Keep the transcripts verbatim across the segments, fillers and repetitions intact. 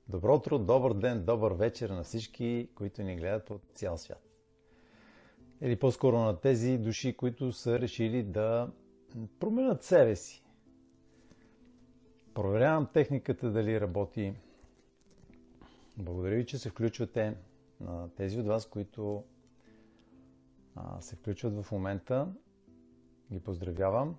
Добро утро, добър ден, добър вечер на всички, които ни гледат от цял свят. Или по-скоро на тези души, които са решили да променят себе си. Проверявам техниката дали работи. Благодаря ви, че се включвате. На тези от вас, които а, се включват в момента, ги поздравявам.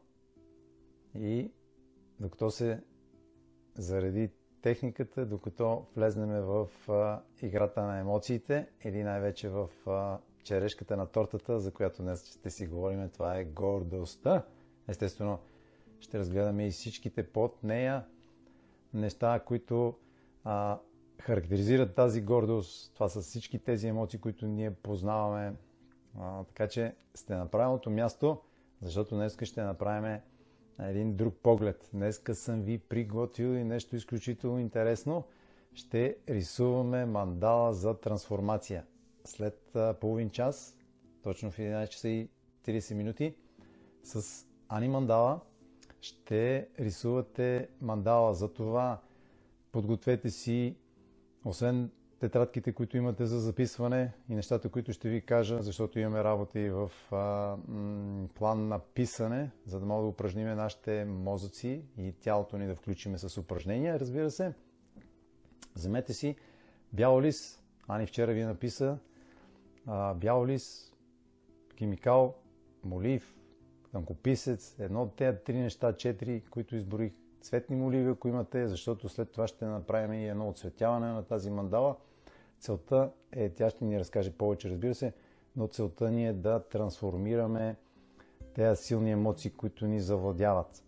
И докато се зареди техниката, докато влезнем в а, играта на емоциите или най-вече в а, черешката на тортата, за която днес ще си говорим, това е гордостта. Естествено, ще разгледаме и всичките под нея неща, които а, характеризират тази гордост. Това са всички тези емоции, които ние познаваме. А, така че сте на правилното място, защото днес ще направим един друг поглед. Днеска съм ви приготвил и нещо изключително интересно. Ще рисуваме мандала за трансформация. След а, половин час, точно в единайсет часа и трийсет минути, с Ани Мандала ще рисувате мандала. За това подгответе си, освен тетрадките, които имате за записване и нещата, които ще ви кажа, защото имаме работа и в а, м, план на писане, за да мога да упражним нашите мозъци и тялото ни да включиме с упражнения, разбира се. Вземете си бял лист. Ани вчера ви написа а, бял лист, химикал, молив, тънкописец, едно от тези три неща, четири, които изборих. Цветни моливи, ако имате, защото след това ще направим и едно отцветяване на тази мандала. Целта е, тя ще ни разкаже повече, разбира се, но целта ни е да трансформираме тези силни емоции, които ни завладяват.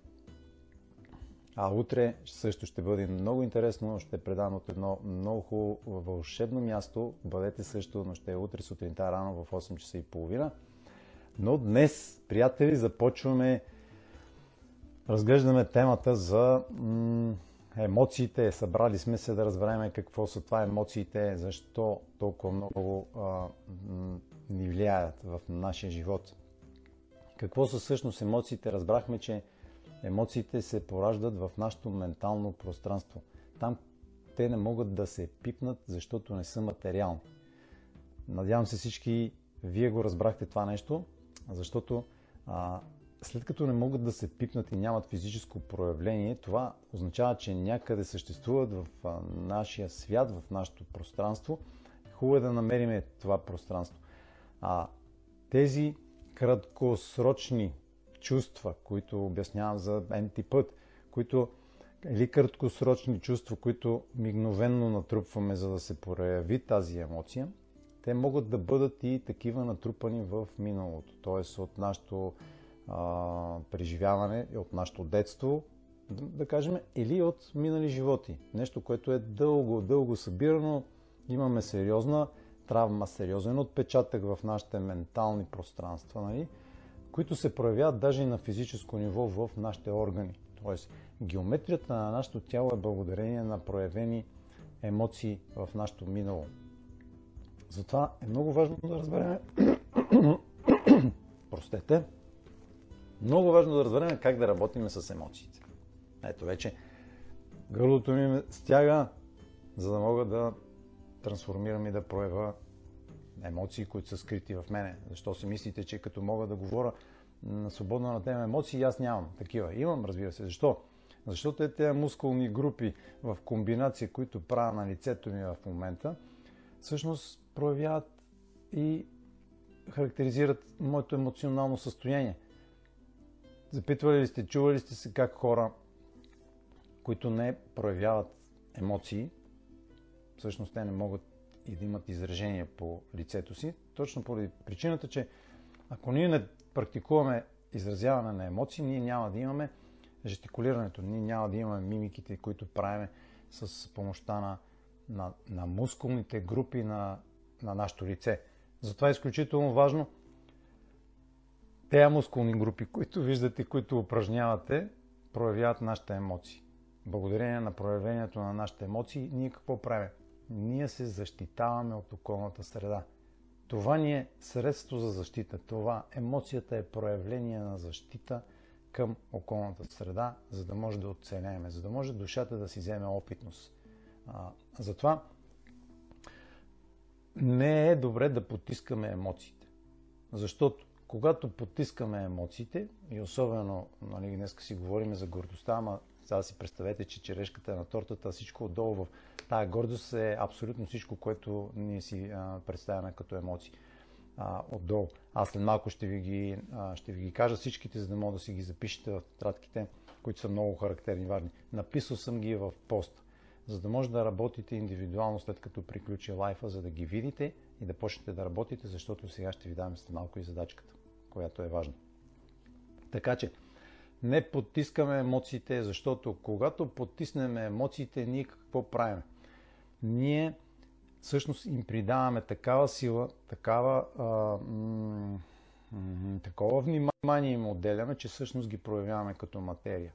А утре също ще бъде много интересно, ще предам от едно много хубаво вълшебно място. Бъдете също, но ще е утре сутринта рано в осем часа и половина. Но днес, приятели, започваме, разглеждаме темата за м- емоциите. Събрали сме се да разберем какво са това емоциите, защо толкова много а, м- ни влияят в нашия живот. Какво са всъщност емоциите? Разбрахме, че емоциите се пораждат в нашето ментално пространство. Там те не могат да се пипнат, защото не са материални. Надявам се всички вие го разбрахте това нещо, защото а, след като не могат да се пипнат и нямат физическо проявление, това означава, че някъде съществуват в а, нашия свят, в нашето пространство. Хубаво е да намерим това пространство. А, тези краткосрочни чувства, които обяснявам за ен-ти път, които, или краткосрочни чувства, които мигновенно натрупваме, за да се прояви тази емоция, те могат да бъдат и такива натрупани в миналото, т.е. от нашето а, преживяване, от нашето детство, да, да кажем, или от минали животи. Нещо, което е дълго, дълго събирано, имаме сериозна травма, сериозен отпечатък в нашите ментални пространства, нали? Които се проявяват даже и на физическо ниво в нашите органи. Тоест, геометрията на нашето тяло е благодарение на проявени емоции в нашето минало. Затова е много важно да разберем простете, много важно да разберем как да работим с емоциите. Ето вече гърлото ми ме стяга, за да мога да трансформирам и да проявя емоции, които са скрити в мене. Защо си мислите, че като мога да говоря свободно на тема емоции, аз нямам такива? Имам, разбира се. Защо? Защото е тези мускулни групи в комбинация, които правя на лицето ми в момента, всъщност проявяват и характеризират моето емоционално състояние. Запитвали ли сте, чували сте се как хора, които не проявяват емоции, всъщност те не могат и да имат изражение по лицето си, точно поради причината, че ако ние не практикуваме изразяване на емоции, ние няма да имаме жестикулирането, ние няма да имаме мимиките, които правим с помощта на, на, на мускулните групи на, на нашето лице. Затова е изключително важно тези мускулни групи, които виждате, които упражнявате, проявяват нашите емоции. Благодарение на проявлението на нашите емоции, ние какво правим? Ние се защитаваме от околната среда. Това ни е средство за защита. Това, емоцията е проявление на защита към околната среда, за да може да оцелеем, за да може душата да си вземе опитност. А, затова не е добре да потискаме емоциите. Защото когато потискаме емоциите, и особено, нали, днес си говорим за гордостта, ама сега си представете, че черешката е на тортата, всичко отдолу в тая гордост е абсолютно всичко, което ние си а, представяме като емоции а, отдолу. Аз след малко ще ви, ги, а, ще ви ги кажа всичките, за да мога да си ги запишете в тетрадките, които са много характерни и важни. Написал съм ги в пост, за да може да работите индивидуално след като приключи лайфа, за да ги видите и да почнете да работите, защото сега ще ви дам след малко и задачката, която е важна. Така че, не потискаме емоциите, защото когато потиснем емоциите, ние какво правим? Ние всъщност им придаваме такава сила, такава, а, м- м- такова внимание им отделяме, че всъщност ги проявяваме като материя.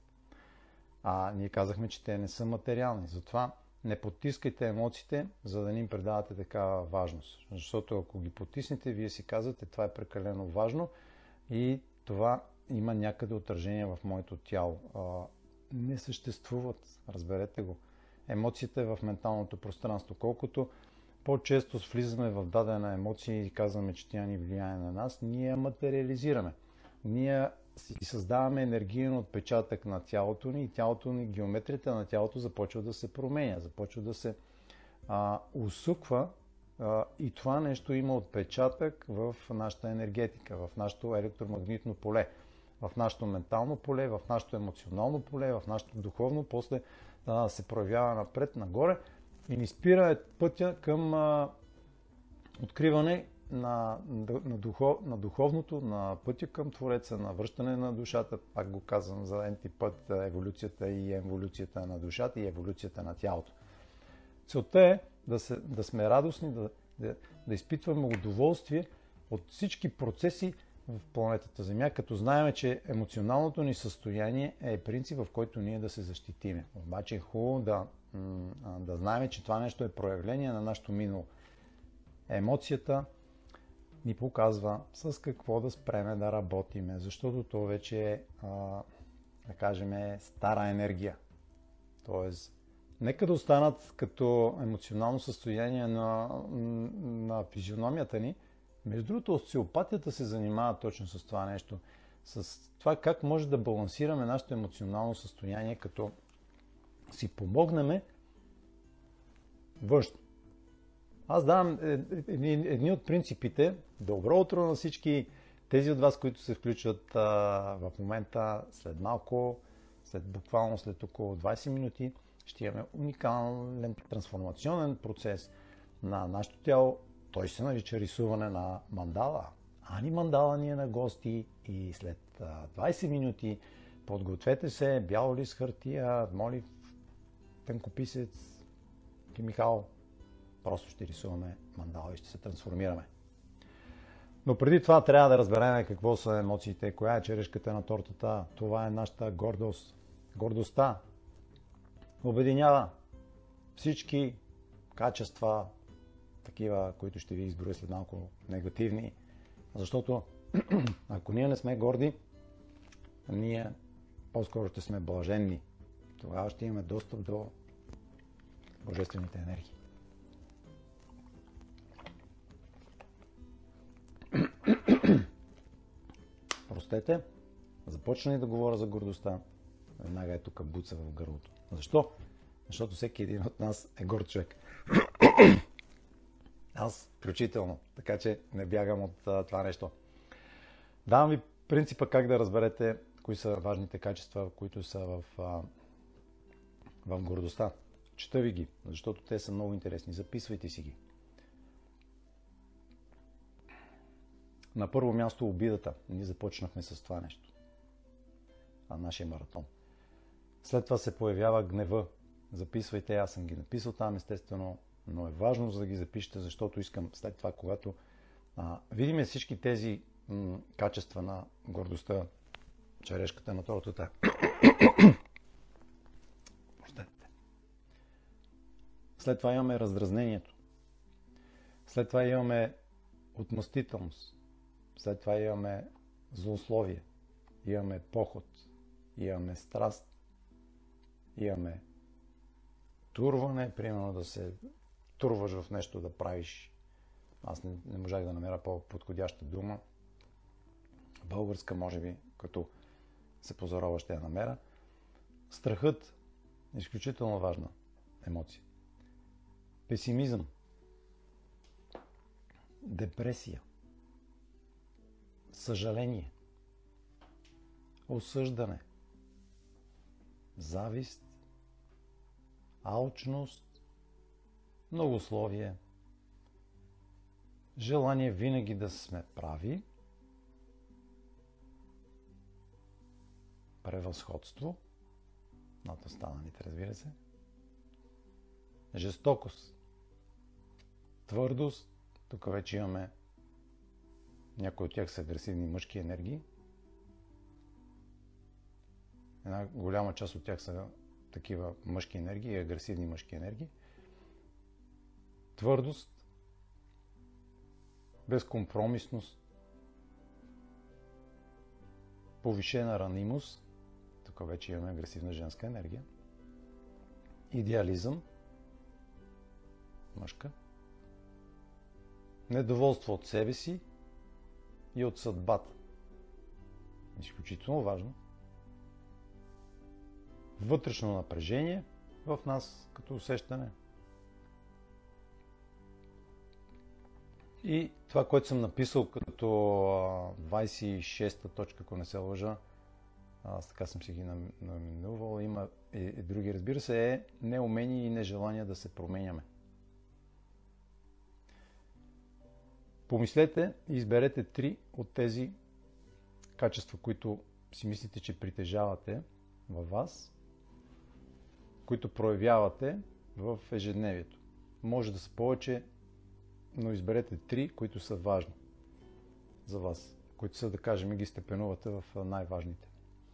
А ние казахме, че те не са материални. Затова не потискайте емоциите, за да ни им предавате такава важност. Защото ако ги потиснете, вие си казвате, това е прекалено важно и това има някъде отражение в моето тяло. А, не съществуват, разберете го. Емоцията е в менталното пространство. Колкото по-често влизаме в дадена емоция и казваме, че тя ни влияе на нас, ние я материализираме. Ние си създаваме енергиен отпечатък на тялото ни и тялото ни, геометрията на тялото започва да се променя, започва да се а, усуква а, и това нещо има отпечатък в нашата енергетика, в нашето електромагнитно поле, в нашето ментално поле, в нашето емоционално поле, в нашето духовно, после а, се проявява напред, нагоре и ни спира пътя към а, откриване на, на, духов, на духовното, на пътя към Твореца, на връщане на душата. Пак го казвам за ентипът, еволюцията и еволюцията на душата и еволюцията на тялото. Целта е да, се, да сме радостни, да, да, да изпитваме удоволствие от всички процеси в планетата Земя, като знаем, че емоционалното ни състояние е принцип, в който ние да се защитиме. Обаче е хубаво да, да знаем, че това нещо е проявление на нашето минало. Емоцията ни показва с какво да спреме да работиме, защото то вече е, да кажем, стара енергия. Тоест, нека да останат като емоционално състояние на, на физиономията ни. Между другото, остеопатията се занимава точно с това нещо. С това как може да балансираме нашето емоционално състояние, като си помогнем външно. Аз давам едни, едни от принципите. Добро утро на всички тези от вас, които се включват а, в момента след малко, след буквално след около двайсет минути. Ще имаме уникален трансформационен процес на нашето тяло. Той се нарича рисуване на мандала. Ани Мандала ни е на гости и след двайсет минути подгответе се, бял лист хартия, молив, тънкописец, химикал. Просто ще рисуваме мандала и ще се трансформираме. Но преди това трябва да разберем какво са емоциите, коя е черешката на тортата. Това е нашата гордост. Гордостта обединява всички качества, такива, които ще ви изброя след малко негативни. Защото ако ние не сме горди, ние по-скоро ще сме блаженни. Тогава ще имаме достъп до божествените енергии. Простете, започнах да говоря за гордостта. Веднага е тук буца в гърлото. Защо? Защото всеки един от нас е горд човек. Аз включително, така че не бягам от а, това нещо. Давам ви принципа как да разберете кои са важните качества, които са в, а, в гордостта. Чета ви ги, защото те са много интересни. Записвайте си ги. На първо място обидата. Ние започнахме с това нещо. А нашия маратон. След това се появява гнева. Записвайте, аз съм ги написал там, естествено, но е важно за да ги запишете, защото искам след това, когато а, видим всички тези м- качества на гордостта, черешката на тортата. След това имаме раздразнението. След това имаме отмъстителност. След това имаме злословие. Имаме похот. Имаме страст. Имаме турване, примерно да се турваш в нещо да правиш. Аз не, не можах да намеря по-подходяща дума. Българска, може би, като се позорова, ще я намеря. Страхът е изключително важна емоция. Песимизъм, депресия, съжаление, осъждане, завист, алчност, многословие, желание винаги да сме прави, превъзходство над останалите, разбира се, жестокост, твърдост, тук вече имаме някои от тях са агресивни мъжки енергии. Една голяма част от тях са такива мъжки енергии и агресивни мъжки енергии. Твърдост, безкомпромисност, повишена ранимост, тук вече имаме агресивна женска енергия. Идеализъм, мъжка. Недоволство от себе си и от съдбата. Изключително важно. Вътрешно напрежение в нас като усещане. И това, което съм написал като двайсет и шеста точка, ако не се лъжа, аз така съм си ги наименувал, има и, и други, разбира се, е неумение и нежелание да се променяме. Помислете и изберете три от тези качества, които си мислите, че притежавате във вас, които проявявате в ежедневието. Може да са повече, но изберете три, които са важни за вас, които са, да кажем, ги степенувате в най-важните.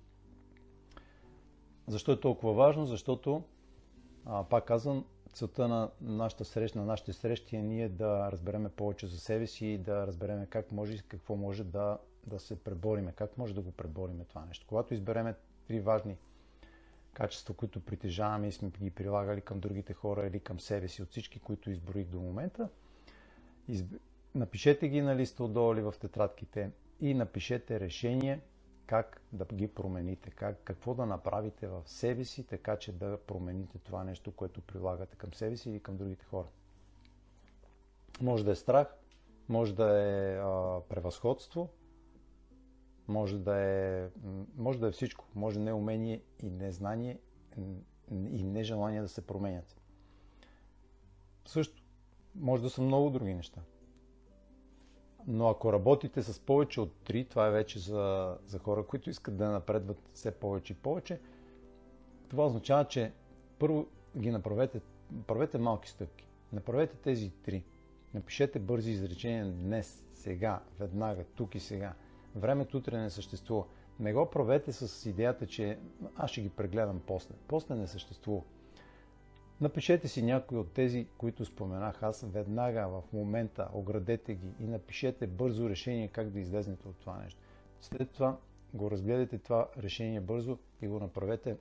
Защо е толкова важно? Защото, а, пак казвам, целта на нашата среща, на нашите срещи е ние да разбереме повече за себе си и да разбереме как може и какво може да, да се пребориме, как може да го пребориме това нещо. Когато избереме три важни качества, които притежаваме и сме ги прилагали към другите хора или към себе си от всички, които изброих до момента, изб... напишете ги на листа отдолу или в тетрадките и напишете решение как да ги промените, как, какво да направите в себе си, така че да промените това нещо, което прилагате към себе си или към другите хора. Може да е страх, може да е а, превъзходство, може да е, може да е всичко. Може неумение и незнание и нежелание да се променят. Също, може да са много други неща. Но ако работите с повече от три, това е вече за, за хора, които искат да напредват все повече и повече, това означава, че първо ги направете, правете малки стъпки. Направете тези три. Напишете бързи изречения днес, сега, веднага, тук и сега. Времето утре не съществува. Не го правете с идеята, че аз ще ги прегледам после. После не съществува. Напишете си някои от тези, които споменах аз веднага, в момента, оградете ги и напишете бързо решение как да излезнете от това нещо. След това го разгледайте това решение бързо и го направете,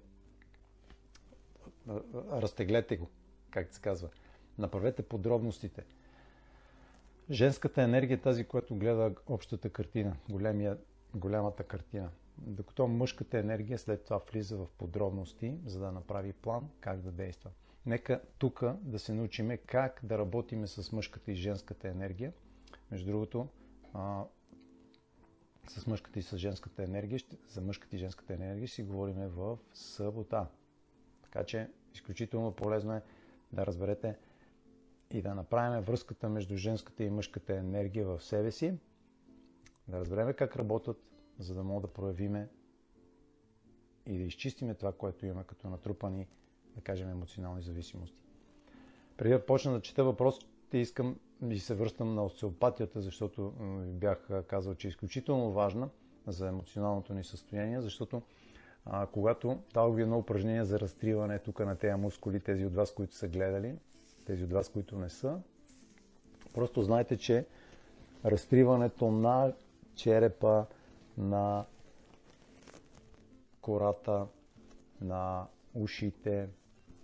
разтеглете го, как се казва. Направете подробностите. Женската енергия е тази, която гледа общата картина, големия, голямата картина. Докато мъжката енергия след това влиза в подробности, за да направи план как да действа. Нека тук да се научиме как да работиме с мъжката и женската енергия. Между другото, а, с мъжката и с женската енергия, за мъжката и женската енергия си говорим в събота. Така че изключително полезно е да разберете и да направим връзката между женската и мъжката енергия в себе си, да разберем как работят, за да мога да проявиме и да изчистиме това, което имаме като натрупани, да кажем, емоционални зависимости. Преди да почна да чета въпросите, искам и се връщам на остеопатията, защото ви бях казал, че е изключително важна за емоционалното ни състояние, защото а, когато дадох ви едно упражнение за разтриване тук на тези мускули, тези от вас, които са гледали, тези от вас, които не са, просто знайте, че разтриването на черепа, на кората, на ушите,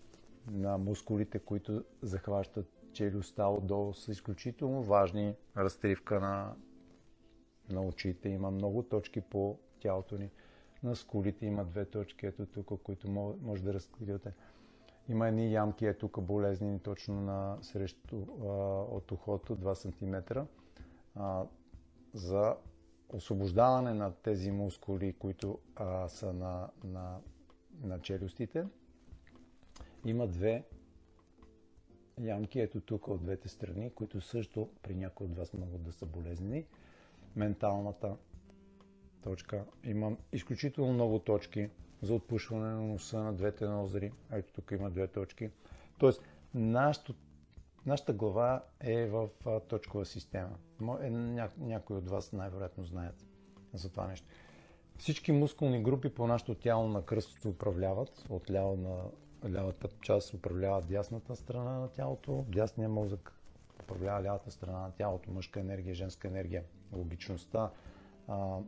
на мускулите, които захващат челюстта отдолу, са изключително важни. Разтривка на, на очите, има много точки по тялото ни. На скулите има две точки, ето тук, които може да разкривате. Има едни ямки, ето тук болезнени, точно на срещу а, от ухото, два сантиметра. А, за освобождаване на тези мускули, които а, са на, на, на челюстите, има две ямки, ето тук от двете страни, които също при някои от вас могат да са болезнени. Менталната точка. Има изключително много точки за отпушване на носа на двете ноздри. Ето тук има две точки. Тоест, нашото, нашата глава е в а, точкова система. Е, ня, някои от вас най-вероятно знаят за това нещо. Всички мускулни групи по нашето тяло на кръст се управляват. От ляво на лявата част управлява дясната страна на тялото, дясния мозък управлява лявата страна на тялото, мъжка енергия, женска енергия, логичността, а,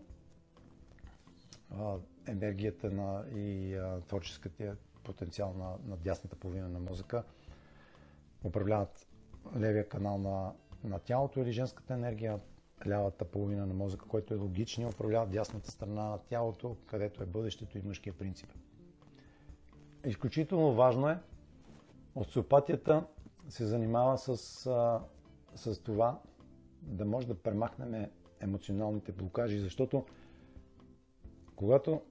а, енергията на, и а, творческия потенциал на, на дясната половина на мозъка управляват левия канал на, на тялото или женската енергия, лявата половина на мозъка, който е логичния, управлява дясната страна на тялото, където е бъдещето и мъжкия принцип. Изключително важно е, остеопатията се занимава с, а, с това да може да премахнем емоционалните блокажи, защото когато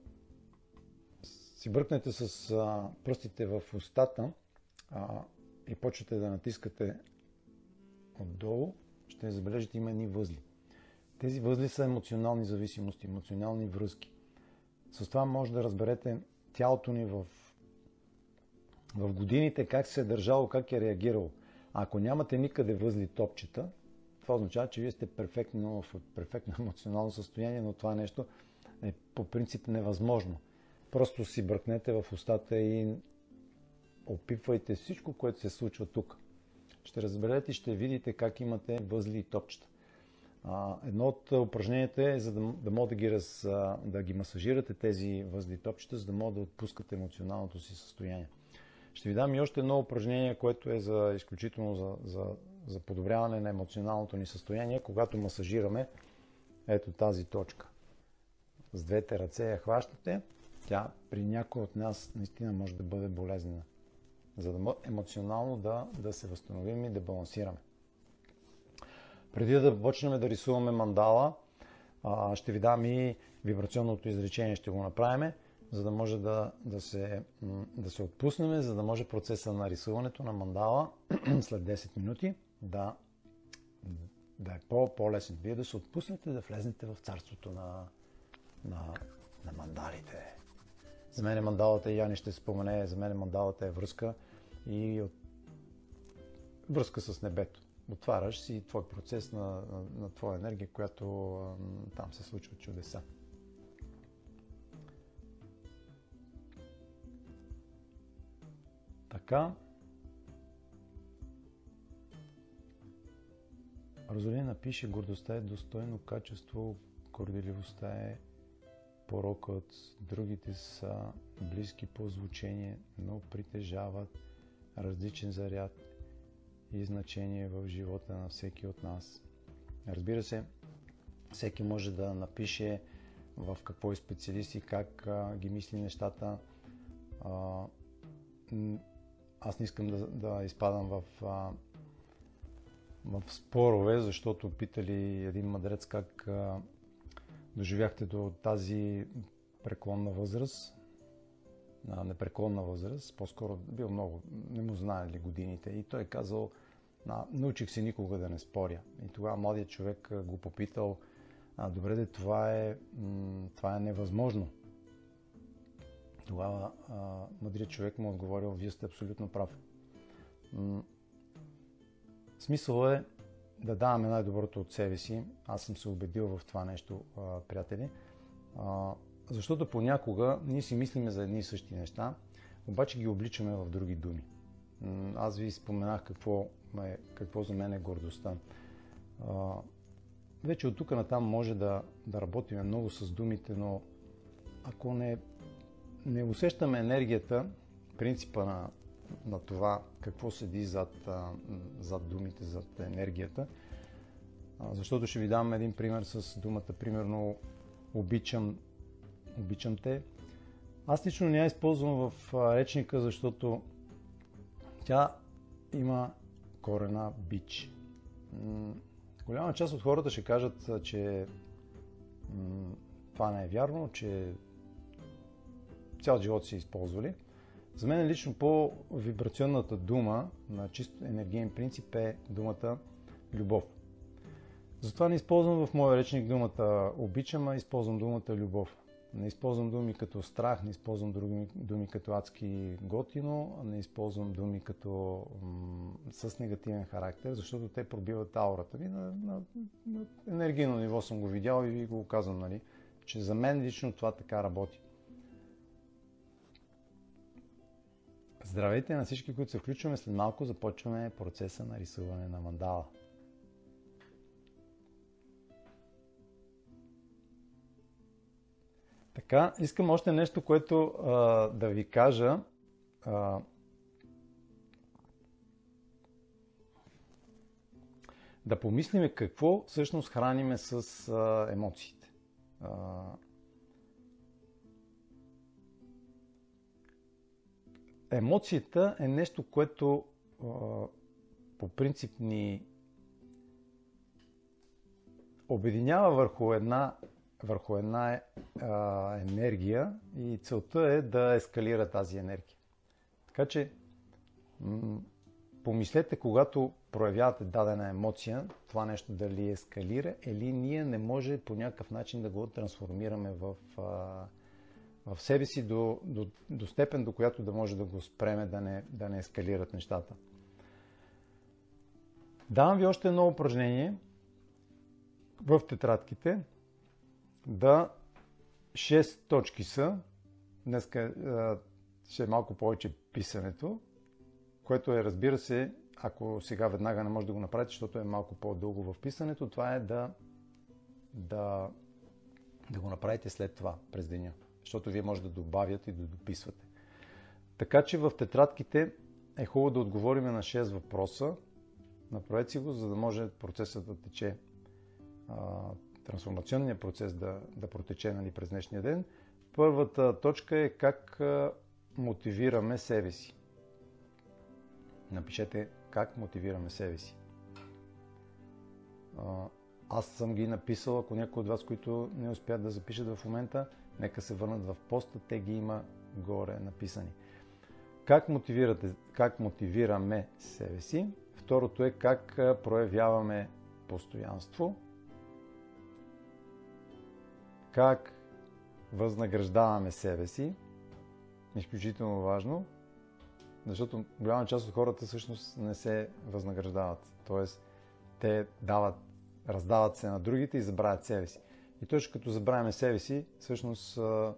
си бръкнете с а, пръстите в устата а, и почвате да натискате отдолу, ще забележите, има едни възли. Тези възли са емоционални зависимости, емоционални връзки. С това може да разберете тялото ни в в годините как се е държало, как е реагирало. А ако нямате никъде възли топчета, това означава, че вие сте перфектно, в перфектно емоционално състояние, но това нещо е по принцип невъзможно. Просто си бръкнете в устата и опипвайте всичко, което се случва тук. Ще разберете и ще видите как имате възли и топчета. А, едно от упражненията е за да, да може да ги, раз, да ги масажирате тези възли и топчета, за да може да отпускате емоционалното си състояние. Ще ви дам и още едно упражнение, което е за изключително за, за, за подобряване на емоционалното ни състояние, когато масажираме ето тази точка. С двете ръце я хващате, тя при някой от нас наистина може да бъде болезнена, за да може емоционално да, да се възстановим и да балансираме. Преди да почнем да рисуваме мандала, ще ви дам и вибрационното изречение, ще го направим, за да може да, да, се, да се отпуснем, за да може процеса на рисуването на мандала след десет минути да, да е по, по-лесен. Вие да се отпуснете, да влезнете в царството на, на, на мандалите. За мен мандалата, и Яни ще спомене, за мен мандалата е връзка и от... връзка с небето. Отваряш си твой процес на, на, на твоя енергия, която там се случват чудеса. Така, Розалина напише: гордостта е достойно качество, горделивостта е порокът, другите са близки по звучение, но притежават различен заряд и значение в живота на всеки от нас. Разбира се, всеки може да напише в какво е специалист и как а, ги мисли нещата. А, аз не искам да, да изпадам в, а, в спорове, защото питали един мъдрец как а, доживяхте до тази преклонна възраст, а, непреклонна възраст, по-скоро бил много, не му знаели годините и той казал: а, научих се никога да не споря. И тогава младият човек го попитал: а, добре де, това е, м- това е невъзможно. Тогава а, мъдрият човек му отговорил: вие сте абсолютно прав. М- смисъл е да даваме най-доброто от себе си. Аз съм се убедил в това нещо, а, приятели. А, защото понякога ние си мислиме за едни и същи неща, обаче ги обличаме в други думи. М- аз ви споменах какво, е, какво за мен е гордостта. А, вече от тук натам може да, да работим много с думите, но ако не не усещаме енергията, принципа на на това какво седи зад, зад думите, зад енергията. Защото ще ви дам един пример с думата, примерно обичам, обичам те. Аз лично не я използвам в речника, защото тя има корена бич. Голяма част от хората ще кажат, че това не е вярно, че цял живот си използвали. За мен лично по-вибрационната дума на чисто енергиен принцип е думата любов. Затова не използвам в моя речник думата обичам, а използвам думата любов. Не използвам думи като страх, не използвам думи, думи като адски готино, не използвам думи като м- с негативен характер, защото те пробиват аурата ми. На, на, на енергийно ниво съм го видял и ви го казвам, нали, че за мен лично това така работи. Здравейте на всички, които се включваме. След малко започваме процеса на рисуване на мандала. Така, искам още нещо, което а, да ви кажа. А, да помислиме какво всъщност храниме с а, емоциите. А, емоцията е нещо, което а, по принцип ни обединява върху една върху една а, енергия и целта е да ескалира тази енергия. Така че м- помислете, когато проявявате дадена емоция, това нещо дали ескалира или ние не може по някакъв начин да го трансформираме в, а, в себе си до, до, до степен, до която да може да го спреме, да не, да не ескалират нещата. Давам ви още едно упражнение в тетрадките. Да, шест точки са. Днеска ще е малко повече писането, което е, разбира се, ако сега веднага не може да го направите, защото е малко по-дълго в писането, това е да, да, да го направите след това, през деня. Защото вие може да добавяте и да дописвате. Така че в тетрадките е хубаво да отговорим на шест въпроса. Направете си го, за да може процесът да тече, трансформационният процес да, да протече, нали, през днешния ден. Първата точка е как мотивираме себе си. Напишете как мотивираме себе си. Аз съм ги написал, ако някой от вас, които не успят да запишат в момента, нека се върнат в поста, те ги има горе написани. Как мотивирате, как мотивираме себе си? Второто е как проявяваме постоянство. Как възнаграждаваме себе си. Изключително важно, защото голяма част от хората всъщност не се възнаграждават. Тоест, те дават, раздават се на другите и забравят себе си. И точно като забравяме себе си, всъщност м-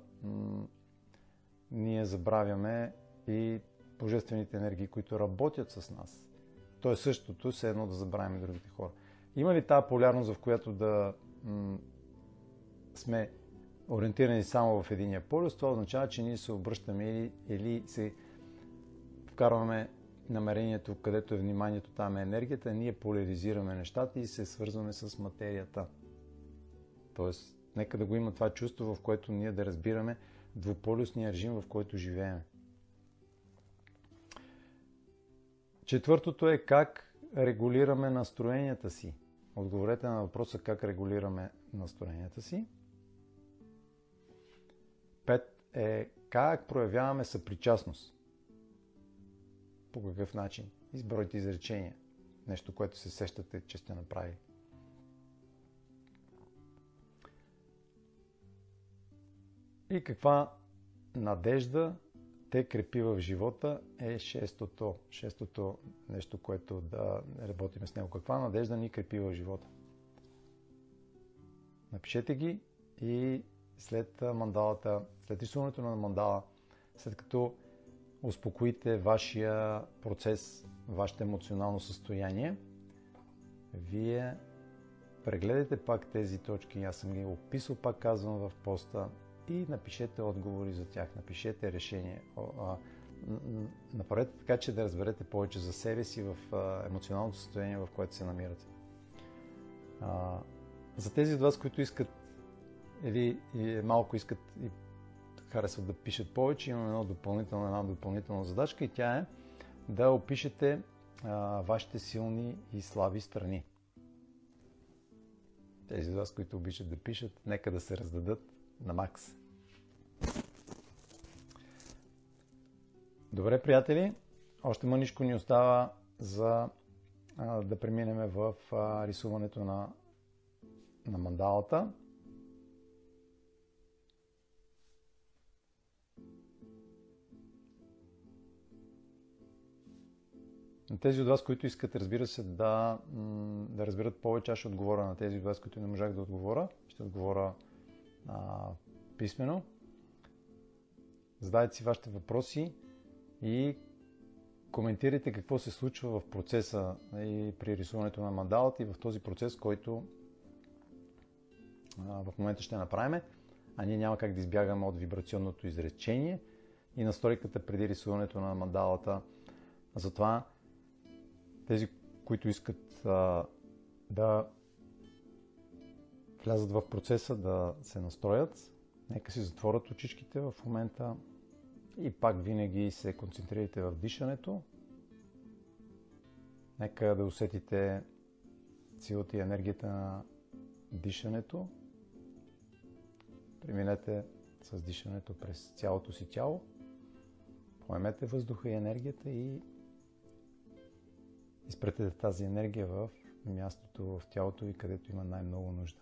ние забравяме и божествените енергии, които работят с нас. То е същото, все едно да забравяме другите хора. Има ли тази полярност, в която да м- сме ориентирани само в единия полюс? Това означава, че ние се обръщаме или, или се вкарваме намерението, където е вниманието, там е енергията, ние поляризираме нещата и се свързваме с материята. Тоест, нека да го има това чувство, в което ние да разбираме двуполюсния режим, в който живеем. Четвъртото е как регулираме настроенията си. Отговорете на въпроса как регулираме настроенията си. Пет е как проявяваме съпричастност. По какъв начин? Избройте изречения. Нещо, което се сещате, че сте направили. И каква надежда те крепи в живота е шестото. Шестото нещо, което да работим с него. Каква надежда ни крепи в живота? Напишете ги и след мандалата, след рисуването на мандала, след като успокоите вашия процес, вашето емоционално състояние, вие прегледайте пак тези точки, аз съм ги описал, пак казвам в поста, и напишете отговори за тях, напишете решение, направете така, че да разберете повече за себе си в емоционалното състояние, в което се намирате. А, за тези от вас, които искат или, или малко искат и харесват да пишат повече, имам една допълнителна, една допълнителна задачка и тя е да опишете а, вашите силни и слаби страни. Тези от вас, които обичат да пишат, нека да се раздадат на макс. Добре, приятели, още мъничко ни остава за а, да преминем в а, рисуването на, на мандалата. На тези от вас, които искат, разбира се, да, да разберат повече, аз ще отговоря на тези от вас, които не можах да отговоря. Ще отговоря а, писмено. Задайте си вашите въпроси и коментирайте какво се случва в процеса и при рисуването на мандалата и в този процес, който а, в момента ще направим. А ние няма как да избягаме от вибрационното изречение и настройката преди рисуването на мандалата. Затова тези, които искат а, да влязат в процеса, да се настроят, нека си затворят очичките в момента и пак винаги се концентрирайте в дишането. Нека да усетите силата и енергията на дишането. Преминете с дишането през цялото си тяло. Поемете въздуха и енергията и изпратете тази енергия в мястото в тялото ви, където има най-много нужда.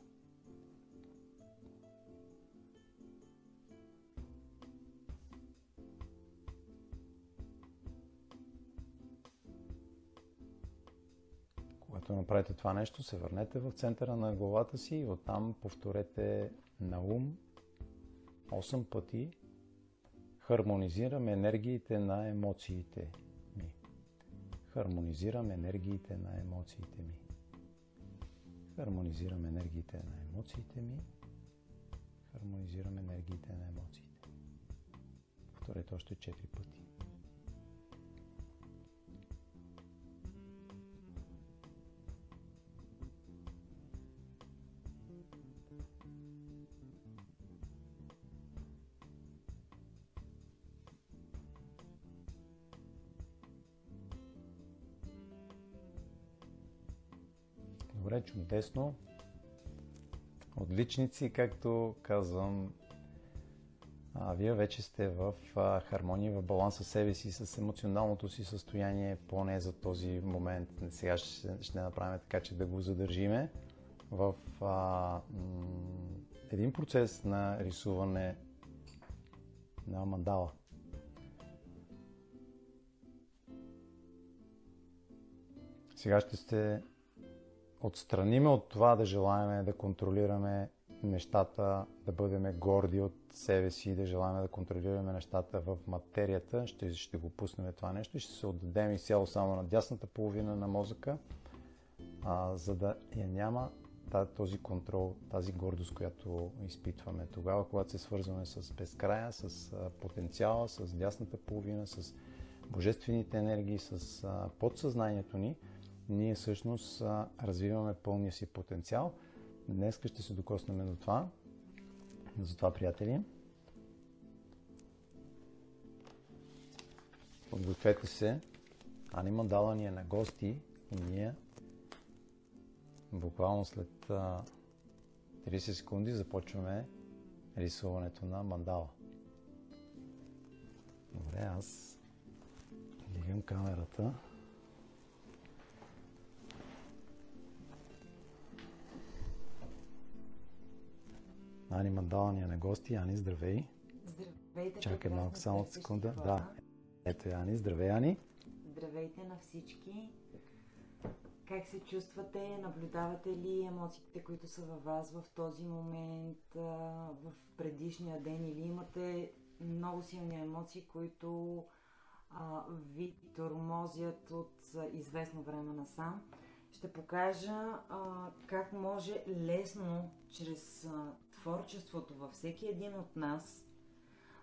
Когато направите това нещо, се върнете в центъра на главата си и оттам повторете на ум осем пъти. Хармонизирам енергиите на емоциите ми. Хармонизирам енергиите на емоциите ми. Хармонизирам енергиите на емоциите ми. Хармонизирам енергиите на емоциите. Повторете още четири пъти. Добре, чудесно. Отличници, както казвам, а, вие вече сте в а, хармония, в баланс със себе си, с емоционалното си състояние, поне за този момент. Сега ще, ще направим така, че да го задържиме в а, м- един процес на рисуване на мандала. Сега ще сте отстраниме от това да желаем да контролираме нещата, да бъдем горди от себе си, да желаем да контролираме нещата в материята. Ще, ще го пуснем това нещо и ще се отдадем изцяло само на дясната половина на мозъка, а, за да я няма този контрол, тази гордост, която изпитваме тогава, когато се свързваме с безкрая, с а, потенциала, с дясната половина, с божествените енергии, с а, подсъзнанието ни. Ние всъщност развиваме пълния си потенциал. Днес ще се докоснем до това. Затова, приятели, подгответе се. Ани Мандала ни е на гости и ние буквално след трийсет секунди започваме рисуването на мандала. Добре, аз дигам камерата. Ани Мандала ни е на гости. Ани, здравей! Здравейте! Чакай малко, само секунда. Да, ето е Ани. Здравей, Ани! Здравейте на всички! Как се чувствате? Наблюдавате ли емоциите, които са във вас в този момент, в предишния ден, или имате много силни емоции, които а, ви тормозят от известно време насам? Ще покажа а, как може лесно, чрез а, творчеството във всеки един от нас,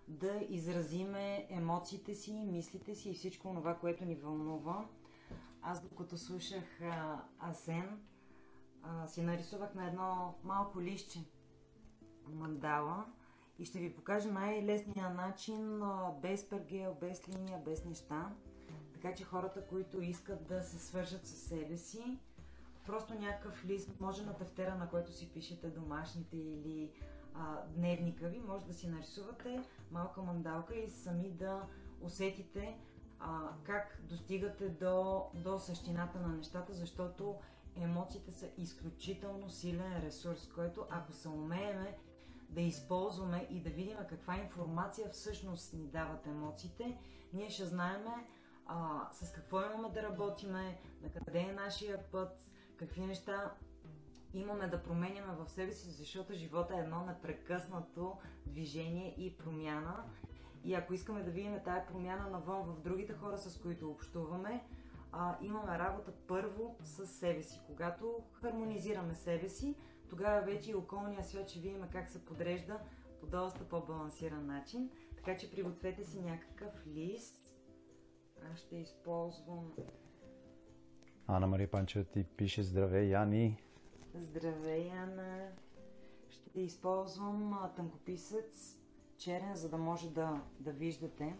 да изразиме емоциите си, мислите си и всичко това, което ни вълнува. Аз докато слушах а, Асен, а, си нарисувах на едно малко листче мандала и ще ви покажа най-лесния начин, а, без пергел, без линия, без неща. Така че хората, които искат да се свържат със себе си, просто някакъв лист, може на тефтера, на който си пишете домашните или а, дневника ви, може да си нарисувате малка мандалка и сами да усетите а, как достигате до, до същината на нещата, защото емоциите са изключително силен ресурс, който ако се умееме да използваме и да видим каква информация всъщност ни дават емоциите, ние ще знаеме а, с какво имаме да работиме, на къде е нашия път, какви неща имаме да променяме в себе си, защото живота е едно непрекъснато движение и промяна. И ако искаме да видим тая промяна навън в другите хора, с които общуваме, а, имаме работа първо с себе си. Когато хармонизираме себе си, тогава вече и околния свят ще видим как се подрежда по доста по-балансиран начин. Така че пригответе си някакъв лист. Аз ще използвам... Ана Мария Панчева ти пише: здравей, Яни! Здравей, Яна! Ще използвам а, тънкописец черен, за да може да, да виждате.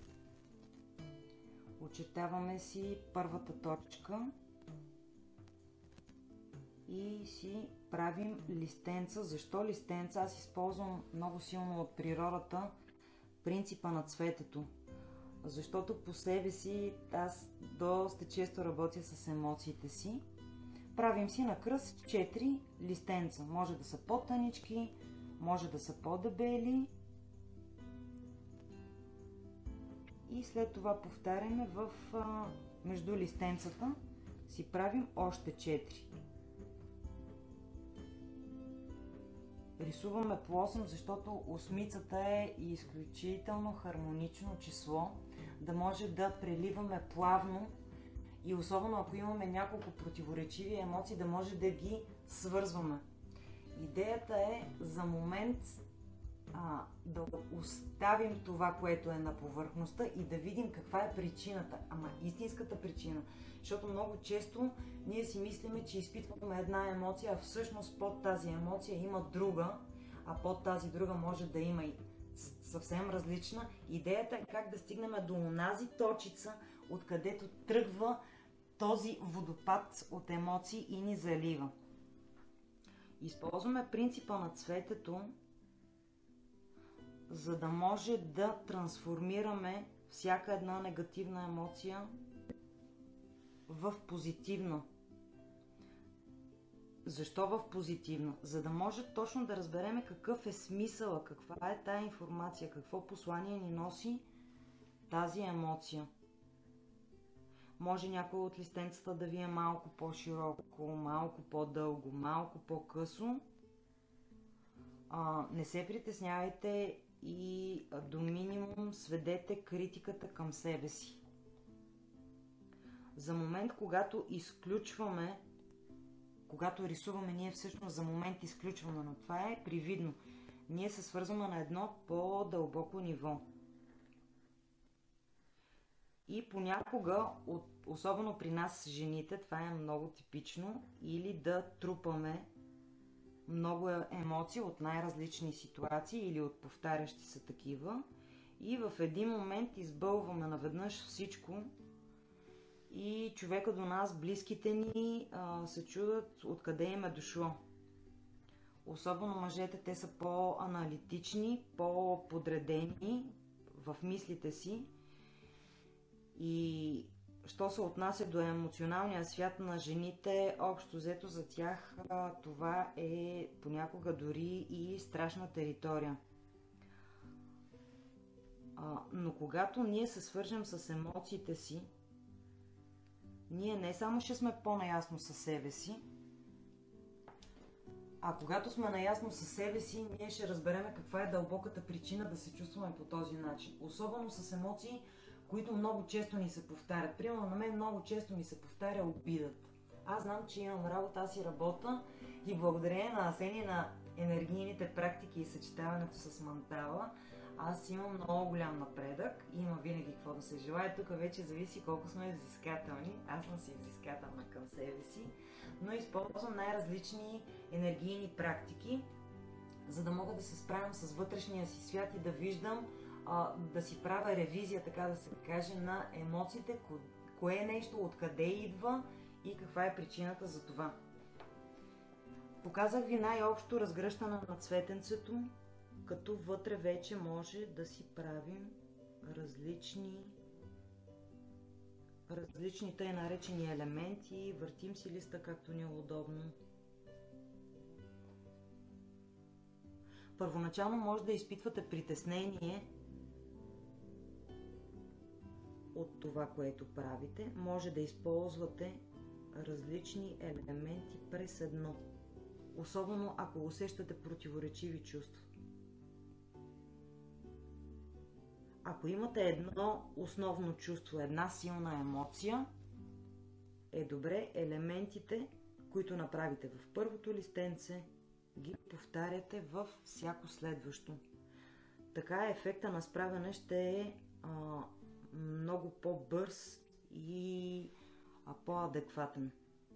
Очертаваме си първата точка и си правим листенца. Защо листенца? Аз използвам много силно от природата принципа на цветето. Защото по себе си аз доста често работя с емоциите си. Правим си на кръст четири листенца. Може да са по-тънички, може да са по-дебели. И след това повтаряме в, а, между листенцата си правим още четири. Рисуваме по осем, защото осмицата е изключително хармонично число, да може да преливаме плавно и особено ако имаме няколко противоречиви емоции, да може да ги свързваме. Идеята е за момент а, да оставим това, което е на повърхността и да видим каква е причината, ама истинската причина. Защото много често ние си мислиме, че изпитваме една емоция, а всъщност под тази емоция има друга, а под тази друга може да има и съвсем различна. Идеята е как да стигнем до онази точица, откъдето тръгва този водопад от емоции и ни залива. Използваме принципа на цветето, за да може да трансформираме всяка една негативна емоция в позитивна. Защо в позитивна? За да може точно да разберем какъв е смисъла, каква е тая информация, какво послание ни носи тази емоция. Може някой от листенцата да ви е малко по-широко, малко по-дълго, малко по-късо. А, не се притеснявайте и до минимум сведете критиката към себе си. За момент, когато изключваме, когато рисуваме, ние всъщност за момент изключваме, но това е привидно. Ние се свързваме на едно по-дълбоко ниво. И понякога, от, особено при нас жените, това е много типично, или да трупаме много емоции от най-различни ситуации или от повтарящи се такива и в един момент избълваме наведнъж всичко и човека до нас, близките ни, а, се чудят откъде им е дошло. Особено мъжете, те са по-аналитични, по-подредени в мислите си и що се отнася до емоционалния свят на жените, общо взето за тях а, това е понякога дори и страшна територия. А, но когато ние се свържем с емоциите си, ние не само ще сме по-наясно със себе си, а когато сме наясно със себе си, ние ще разберем каква е дълбоката причина да се чувстваме по този начин. Особено с емоции, които много често ни се повтарят. Примерно на мен много често ми се повтаря обидата. Аз знам, че имам работа, аз си работа и благодарение на Асени на енергийните практики и съчетаването с мантала, Аз имам много голям напредък, има винаги какво да се желая. Тук вече зависи колко сме взискателни. Аз съм си взискателна към себе си, но използвам най-различни енергийни практики, за да мога да се справям с вътрешния си свят и да виждам, а, да си правя ревизия, така да се каже, на емоциите, ко- кое е нещо, откъде идва и каква е причината за това. Показах ви най-общо разгръщане на цветенцето, като вътре вече може да си правим различни различни тъй наречени елементи, въртим си листа както ни е удобно. Първоначално може да изпитвате притеснение от това, което правите. Може да използвате различни елементи през едно. Особено ако усещате противоречиви чувства. Ако имате едно основно чувство, една силна емоция, е добре елементите, които направите в първото листенце, ги повтаряте във всяко следващо. Така ефекта на справяне ще е а, много по-бърз и а, по-адекватен.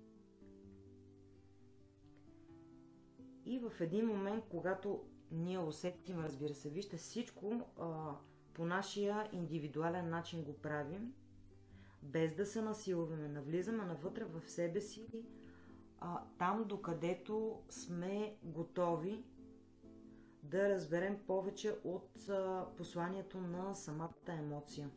И в един момент, когато ние усетим, разбира се, вижте, всичко а, по нашия индивидуален начин го правим, без да се насилваме, навлизаме навътре в себе си, а, там докъдето сме готови да разберем повече от а, посланието на самата емоция.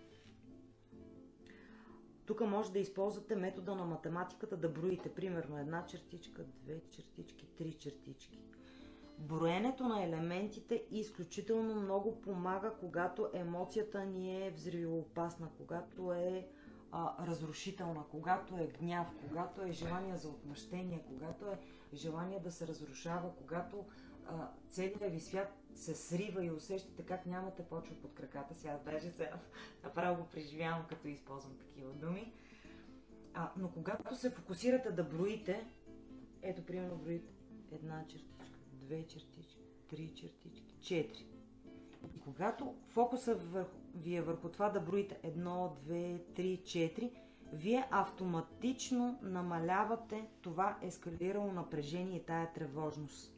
Тук може да използвате метода на математиката да броите, примерно една чертичка, две чертички, три чертички. Броенето на елементите изключително много помага, когато емоцията ни е взривоопасна, когато е а, разрушителна, когато е гняв, когато е желание за отмъщение, когато е желание да се разрушава, когато а, целият ви свят се срива и усещате как нямате почва под краката си. Аз даже сега направо го преживявам, като използвам такива думи. А, но когато се фокусирате да броите, ето примерно броите една чертичка, две чертички, три чертички, четири. И когато фокуса върху, ви е върху това да броите едно, две, три, четири, вие автоматично намалявате това ескалирало напрежение и тая тревожност.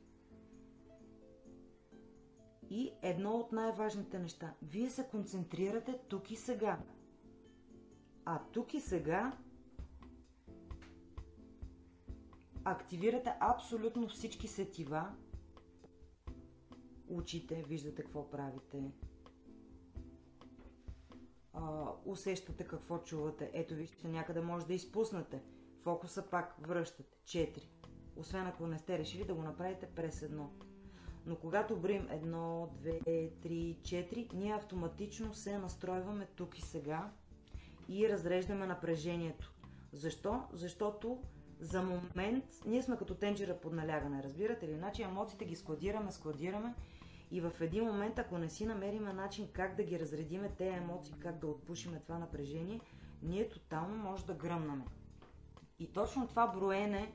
И едно от най-важните неща, вие се концентрирате тук и сега. А тук и сега активирате абсолютно всички сетива. Учите, виждате какво правите. А, усещате какво чувате. Ето вижте, някъде може да изпуснете. Фокуса пак връщате. четири. Освен ако не сте решили да го направите през едно. Но когато броим едно, две, три, четири, ние автоматично се настройваме тук и сега и разреждаме напрежението. Защо? Защото за момент ние сме като тенджера под налягане, разбирате ли? Иначе емоциите ги складираме, складираме и в един момент, ако не си намериме начин как да ги разредиме тези емоции, как да отпушиме това напрежение, ние тотално може да гръмнаме. И точно това броене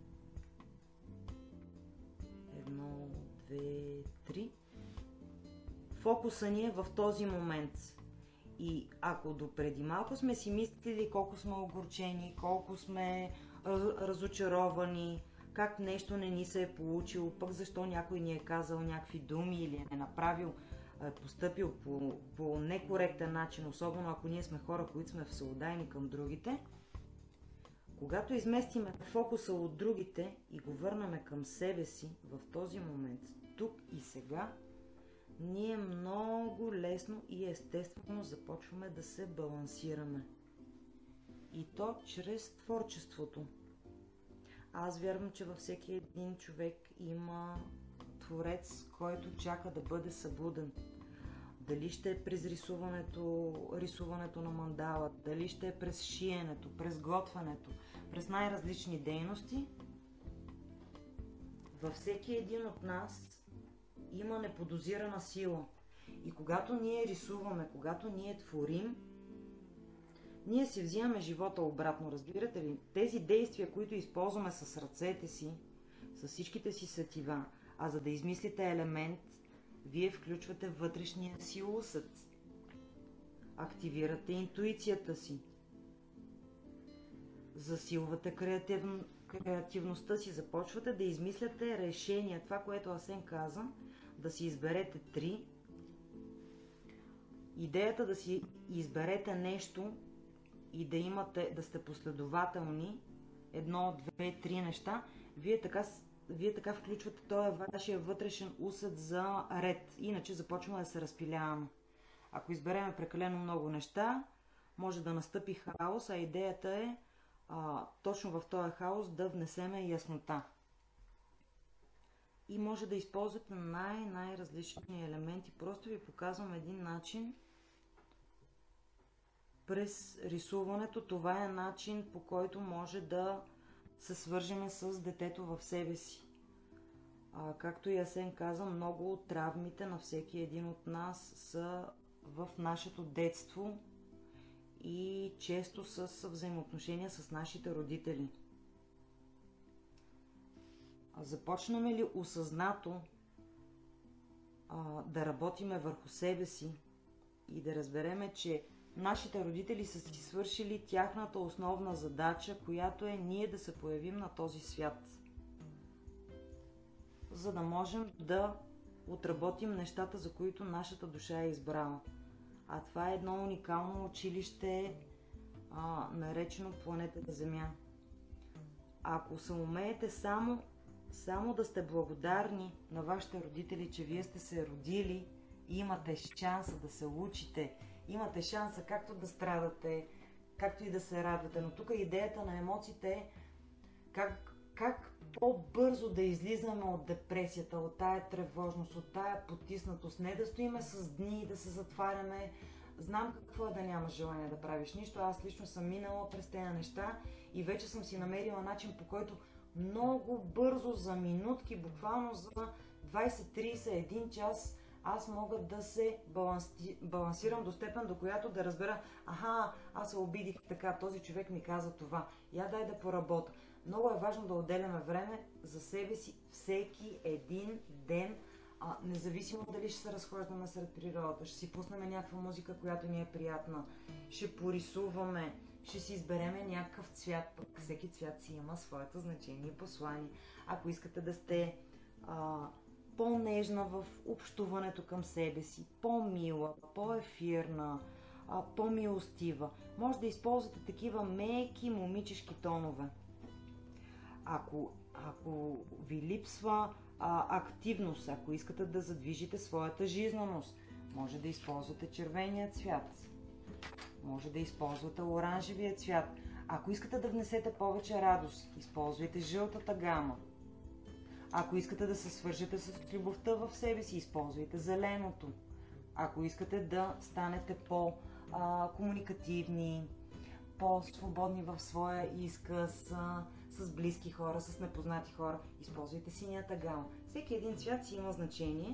едно, две, три, фокуса ни е в този момент. И ако допреди малко сме си мислили колко сме огорчени, колко сме разочаровани, как нещо не ни се е получило, пък защо някой ни е казал някакви думи или е направил, е постъпил по, по некоректен начин, особено ако ние сме хора, които сме всеотдайни към другите, когато изместиме фокуса от другите и го върнем към себе си в този момент, тук и сега, ние много лесно и естествено започваме да се балансираме. И то чрез творчеството. Аз вярвам, че във всеки един човек има творец, който чака да бъде събуден. Дали ще е през рисуването, рисуването на мандала, дали ще е през шиенето, през готвенето, през най-различни дейности. Във всеки един от нас има неподозирана сила. И когато ние рисуваме, когато ние творим, ние си взимаме живота обратно, разбирате ли? Тези действия, които използваме с ръцете си, с всичките си сетива, а за да измислите елемент, вие включвате вътрешния си усет. Активирате интуицията си. Засилвате креатив... креативността си. Започвате да измисляте решения. Това, което Асен каза, да си изберете три. Идеята да си изберете нещо и да имате, да сте последователни, едно, две, три неща, вие така, вие така включвате този вашия вътрешен усет за ред. Иначе започваме да се разпиляваме. Ако избереме прекалено много неща, може да настъпи хаос, а идеята е а, точно в този хаос да внесеме яснота. И може да използвате най-най-различни елементи. Просто ви показвам един начин през рисуването. Това е начин, по който може да се свържеме с детето в себе си. А, както и Асен каза, много от травмите на всеки един от нас са в нашето детство и често с взаимоотношения с нашите родители. Започнем ли осъзнато а, да работиме върху себе си и да разбереме, че нашите родители са си свършили тяхната основна задача, която е ние да се появим на този свят, за да можем да отработим нещата, за които нашата душа е избрала. А това е едно уникално училище, а, наречено планетата Земя. Ако се умеете само, само да сте благодарни на вашите родители, че вие сте се родили и имате шанса да се учите, имате шанса както да страдате, както и да се радвате. Но тук идеята на емоциите е как, как по-бързо да излизаме от депресията, от тая тревожност, от тая потиснатост. Не да стоиме с дни и да се затваряме. Знам какво е да нямаш желание да правиш нищо. Аз лично съм минала през тези неща и вече съм си намерила начин, по който много бързо, за минутки, буквално за двайсет, трийсет, един час, аз мога да се баланси, балансирам до степен, до която да разбера, аха, аз се обидих така, този човек ми каза това, я дай да поработя. Много е важно да отделяме време за себе си всеки един ден, а, независимо дали ще се разхождаме сред природата, ще си пуснем някаква музика, която ни е приятна, ще порисуваме, ще си избереме някакъв цвят, пък всеки цвят си има своето значение и послание. Ако искате да сте а, по-нежна в общуването към себе си, по-мила, по-ефирна, а, по-милостива, може да използвате такива меки момичешки тонове. Ако, ако ви липсва а, активност, ако искате да задвижите своята жизненост, може да използвате червения цвят, може да използвате оранжевия цвят. Ако искате да внесете повече радост, използвайте жълтата гама. Ако искате да се свържете с любовта в себе си, използвайте зеленото. Ако искате да станете по-комуникативни, по-свободни в своя изказ, с близки хора, с непознати хора, използвайте синята гама. Всеки един цвят си има значение.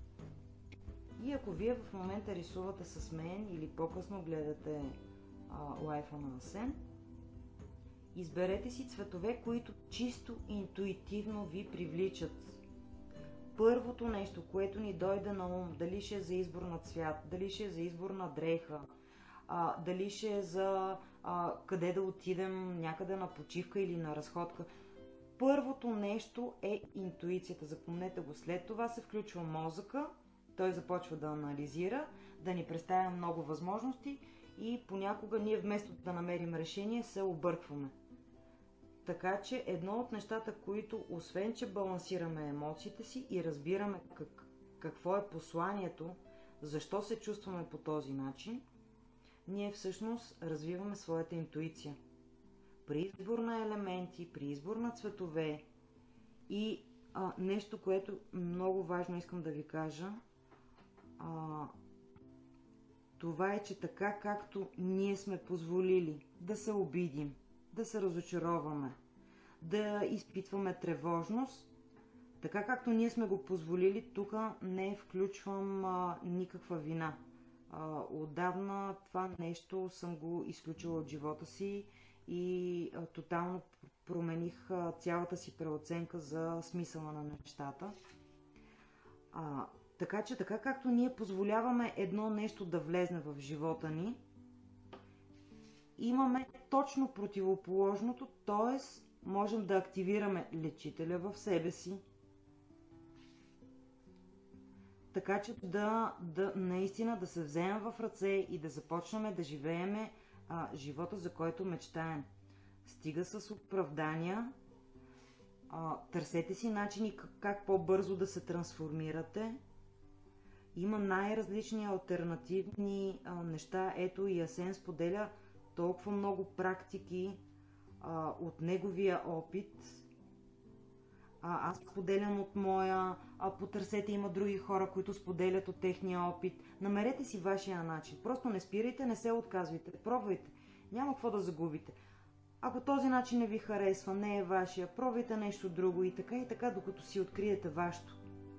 И ако вие в момента рисувате с мен или по-късно гледате а, лайфа на Асен, изберете си цветове, които чисто интуитивно ви привличат. Първото нещо, което ни дойде на ум, дали ще е за избор на цвят, дали ще е за избор на дреха, а, дали ще е за а, къде да отидем, някъде на почивка или на разходка. Първото нещо е интуицията. Запомнете го. След това се включва мозъка, той започва да анализира, да ни представя много възможности и понякога ние вместо да намерим решение се объркваме. Така че едно от нещата, които освен, че балансираме емоциите си и разбираме как, какво е посланието, защо се чувстваме по този начин, ние всъщност развиваме своята интуиция. При избор на елементи, при избор на цветове и а, нещо, което много важно искам да ви кажа, а, това е, че така както ние сме позволили да се обидим, да се разочароваме, да изпитваме тревожност, така както ние сме го позволили, тук не включвам а, никаква вина. А, отдавна това нещо съм го изключила от живота си и а, тотално промених а, цялата си преоценка за смисъла на нещата. А, Така че така както ние позволяваме едно нещо да влезне в живота ни, имаме точно противоположното, т.е. можем да активираме лечителя в себе си, така че да, да наистина да се вземем в ръце и да започнем да живееме а, живота, за който мечтаем. Стига с оправдания, а, търсете си начини как, как по-бързо да се трансформирате. Има най-различни алтернативни а, неща. Ето и Асен споделя толкова много практики а, от неговия опит. А, аз споделям от моя, а потърсете, има други хора, които споделят от техния опит. Намерете си вашия начин. Просто не спирайте, не се отказвайте. Пробвайте. Няма какво да загубите. Ако този начин не ви харесва, не е вашия, пробвайте нещо друго и така и така, докато си откриете вашето.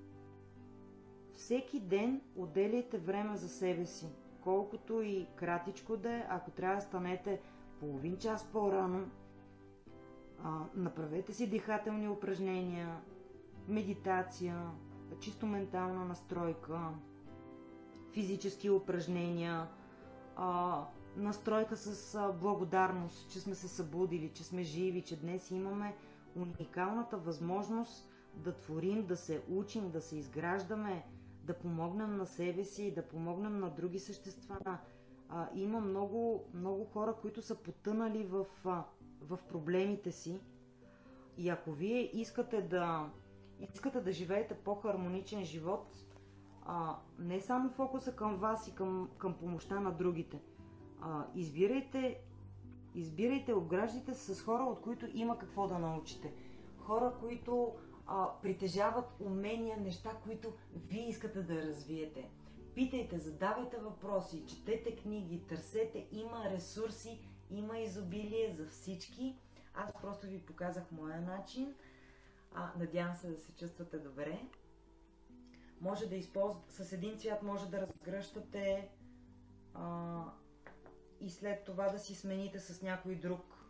Всеки ден отделяйте време за себе си. Колкото и кратичко да е, ако трябва да станете половин час по-рано, а, направете си дихателни упражнения, медитация, чисто ментална настройка, физически упражнения, а, настройка с а, благодарност, че сме се събудили, че сме живи, че днес имаме уникалната възможност да творим, да се учим, да се изграждаме, да помогнем на себе си, да помогнем на други същества. А, има много, много хора, които са потънали в, а, в проблемите си. И ако вие искате да, искате да живеете по-хармоничен живот, а, не само фокуса към вас и към, към помощта на другите. А, избирайте, избирайте, обграждайте се с хора, от които има какво да научите. Хора, които а, притежават умения, неща, които вие искате да развиете. Питайте, задавайте въпроси, четете книги, търсете, има ресурси, има изобилие за всички. Аз просто ви показах моя начин. А, надявам се да се чувствате добре. Може да използвате, с един цвят може да разгръщате а, и след това да си смените с някой друг.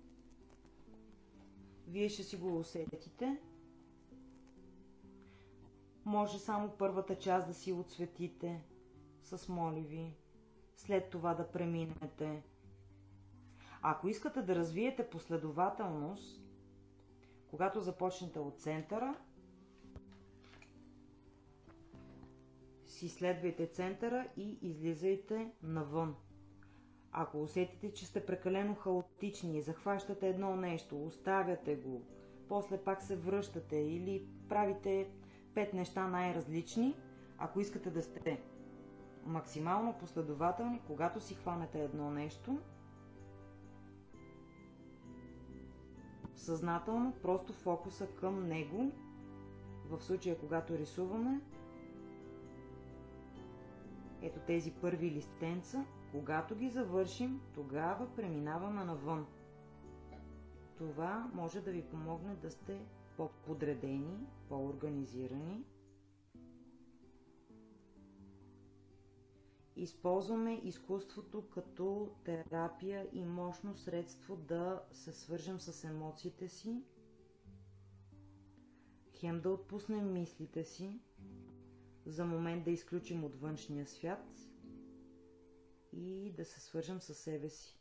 Вие ще си го усетите. Може само първата част да си отцветите с моливи, след това да преминете. Ако искате да развиете последователност, когато започнете от центъра, си следвайте центъра и излизайте навън. Ако усетите, че сте прекалено хаотични, захващате едно нещо, оставяте го, после пак се връщате или правите пет неща най-различни, ако искате да сте максимално последователни, когато си хванете едно нещо, съзнателно, просто фокуса към него, в случая когато рисуваме, ето тези първи листенца, когато ги завършим, тогава преминаваме навън. Това може да ви помогне да сте по-подредени, по-организирани. Използваме изкуството като терапия и мощно средство да се свържем с емоциите си, хем да отпуснем мислите си, за момент да изключим от външния свят и да се свържем със себе си.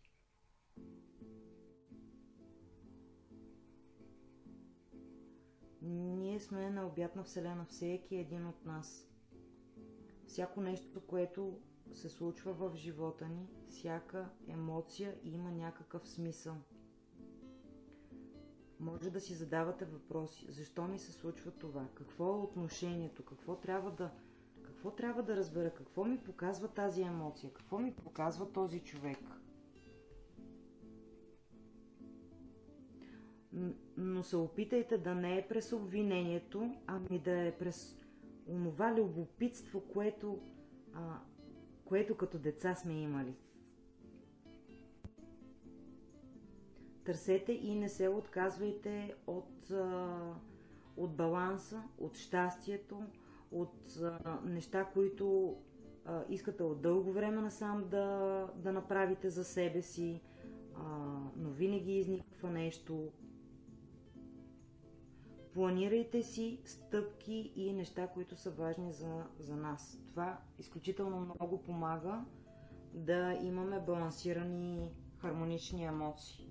Ние сме на обятна вселена, всеки един от нас. Всяко нещо, което се случва в живота ни, всяка емоция има някакъв смисъл. Може да си задавате въпроси. Защо ми се случва това? Какво е отношението? Какво трябва да, какво трябва да разбера? Какво ми показва тази емоция? Какво ми показва този човек? Но се опитайте да не е през обвинението, ами да е през онова любопитство, което, а, което като деца сме имали. Търсете и не се отказвайте от, а, от баланса, от щастието, от а, неща, които а, искате от дълго време насам да, да направите за себе си, а, но винаги изниква нещо. планирайте си стъпки и неща, които са важни за, за нас. Това изключително много помага да имаме балансирани, хармонични емоции.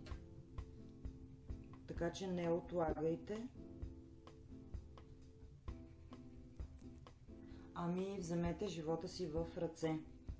Така че не отлагайте. Ами вземете живота си в ръце.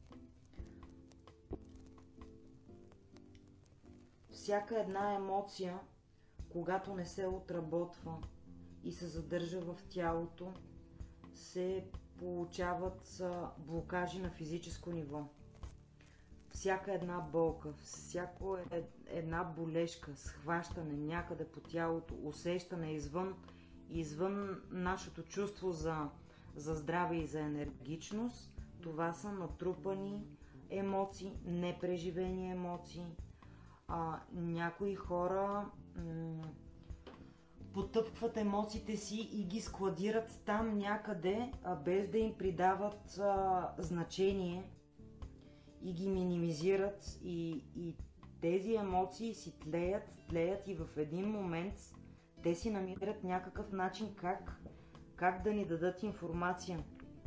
Всяка една емоция, когато не се отработва и се задържа в тялото, се получават блокажи на физическо ниво. Всяка една болка, всяко една болешка, схващане някъде по тялото, усещане извън, извън нашето чувство за, за здраве и за енергичност, това са натрупани емоции, непреживени емоции. А, някои хора м- потъпкват емоциите си и ги складират там някъде, а без да им придават а, значение и ги минимизират, и, и тези емоции си тлеят, тлеят и в един момент те си намират някакъв начин как, как да ни дадат информация.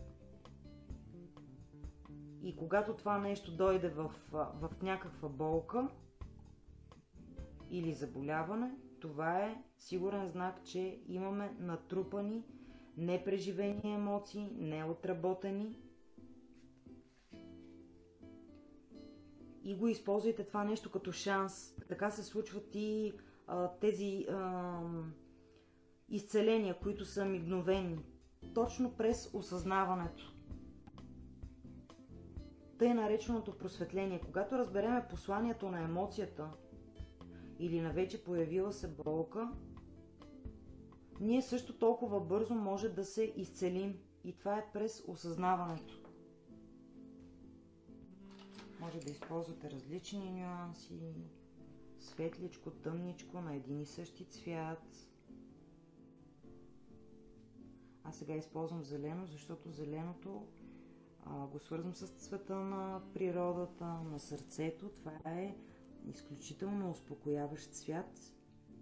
И когато това нещо дойде в, в някаква болка или заболяване, това е сигурен знак, че имаме натрупани, непреживени емоции, неотработени. И го използвайте това нещо като шанс. Така се случват и а, тези а, изцеления, които са мигновени. Точно през осъзнаването. Тъй нареченото просветление. Когато разбереме посланието на емоцията или на вече появила се болка, ние също толкова бързо може да се изцелим. И това е през осъзнаването. Може да използвате различни нюанси, светличко, тъмничко, на един и същи цвят. Аз сега използвам зелено, защото зеленото а, го свързвам с цвета на природата, на сърцето. Това е изключително успокояващ цвят.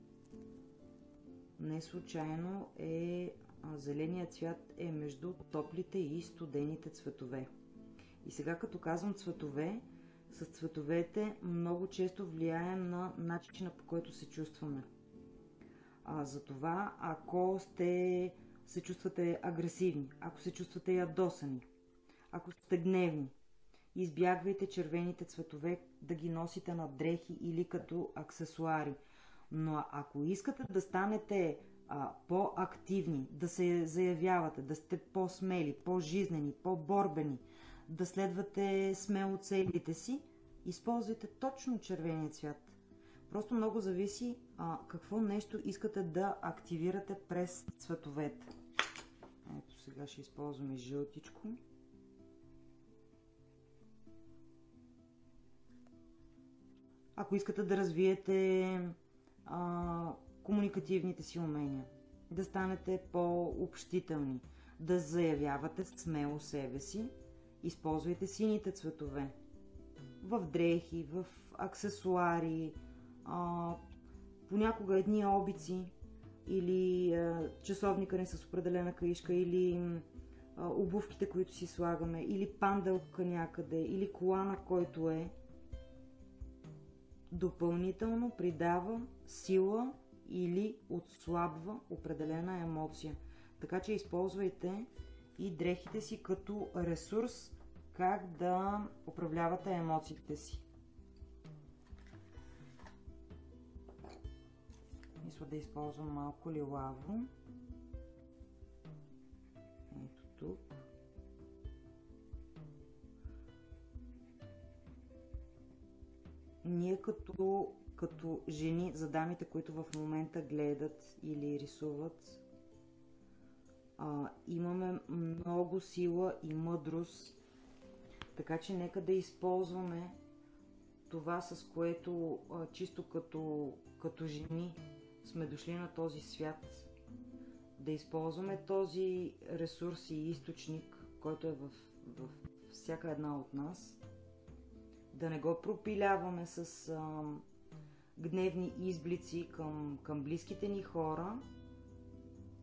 Не случайно е а, зеленият цвят е между топлите и студените цветове. И сега като казвам цветове, с цветовете много често влияем на начина, по който се чувстваме. А, затова, ако сте, се чувствате агресивни, ако се чувствате ядосани, ако сте гневни, избягвайте червените цветове да ги носите на дрехи или като аксесуари. Но ако искате да станете а, по-активни, да се заявявате, да сте по-смели, по-жизнени, по-борбени, да следвате смело целите си, използвайте точно червения цвят. Просто много зависи а, какво нещо искате да активирате през цветовете. Ето сега ще използваме жълтичко. Ако искате да развиете а, комуникативните си умения, да станете по-общителни, да заявявате смело себе си, използвайте сините цветове в дрехи, в аксесуари, а, понякога едни обици или а, часовника ни с определена каишка, или а, обувките, които си слагаме, или панделка някъде, или колана, който е допълнително придава сила или отслабва определена емоция. Така че използвайте и дрехите си като ресурс как да управлявате емоциите си. Мисля да използвам малко лилаво. Ето тук. Ние като, като жени, за дамите, които в момента гледат или рисуват, а, имаме много сила и мъдрост, така че нека да използваме това, с което а, чисто като, като жени сме дошли на този свят. Да използваме този ресурс и източник, който е в, в всяка една от нас. Да не го пропиляваме с а, гневни изблици към, към близките ни хора,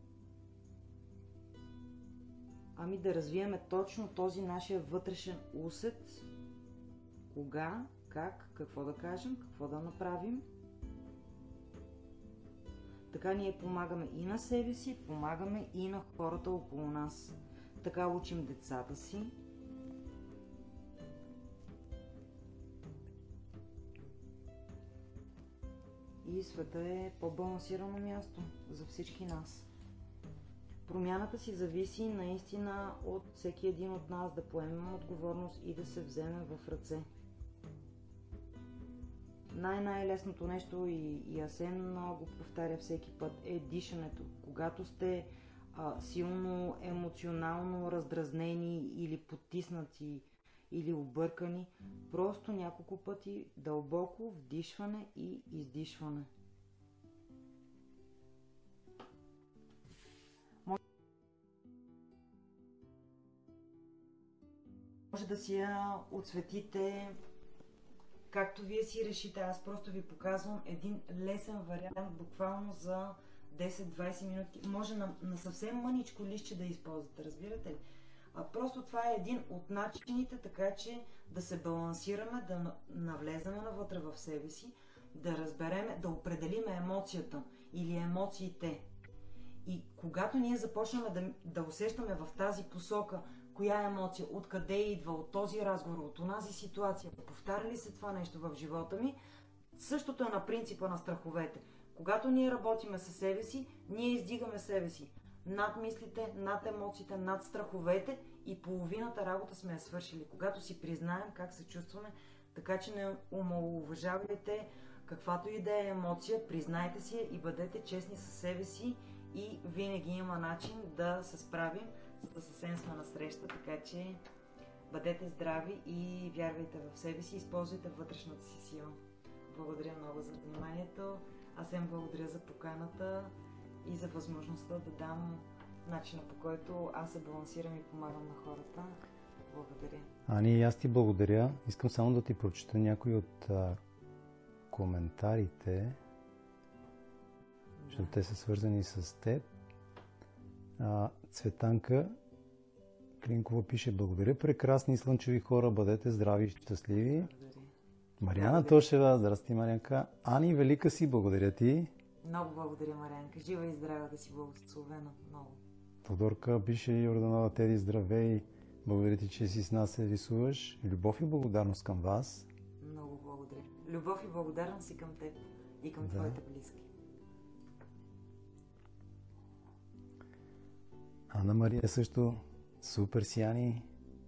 Ами да развиеме точно този нашия вътрешен усет. Кога, как, какво да кажем, какво да направим. Така ние помагаме и на себе си, помагаме и на хората около нас. Така учим децата си. И света е по-балансирано място за всички нас. Промяната си зависи наистина от всеки един от нас да поемем отговорност и да се вземе в ръце. Най-най-лесното нещо, и, и Асен го повтаря всеки път, е дишането. Когато сте а, силно емоционално раздразнени или потиснати или объркани, просто няколко пъти дълбоко вдишване и издишване. Може да си я отсветите както вие си решите. Аз просто ви показвам един лесен вариант, буквално за десет-двайсет минути. Може на, на съвсем мъничко листче да използвате, разбирате ли? А просто това е един от начините, така че да се балансираме, да навлеземе навътре в себе си, да разбереме, да определиме емоцията или емоциите. И когато ние започнем да, да усещаме в тази посока коя емоция, откъде идва, от този разговор, от онази ситуация, повтаря ли се това нещо в живота ми, същото е на принципа на страховете. Когато ние работиме със себе си, ние издигаме себе си над мислите, над емоциите, над страховете и половината работа сме я свършили. Когато си признаем как се чувстваме, така че не омаловажавайте каквато и да е емоция, признайте си и бъдете честни със себе си и винаги има начин да се справим. Да съвсем сме на среща, така че бъдете здрави и вярвайте в себе си, използвайте вътрешната си сила. Благодаря много за вниманието. Аз им благодаря за поканата и за възможността да дам начина, по който аз се балансирам и помагам на хората. Благодаря. Ани, аз ти благодаря. Искам само да ти прочета някои от а, коментарите, да. Защото те са свързани с теб. А, Цветанка Клинкова пише: благодаря, прекрасни слънчеви хора, бъдете здрави и щастливи. Благодаря. Мариана благодаря. Тошева, здрасти, Марианка. Ани, велика си, благодаря ти. Много благодаря, Марианка. Жива и здрава да си, благословена. Много. Тодорка пише: Йорданова, Теди, здравей. Благодаря ти, че си с нас се рисуваш. Любов и благодарност към вас. Много благодаря. Любов и благодарност и към теб и към да. твоите близки. Ана Мария също. Супер си, Ани.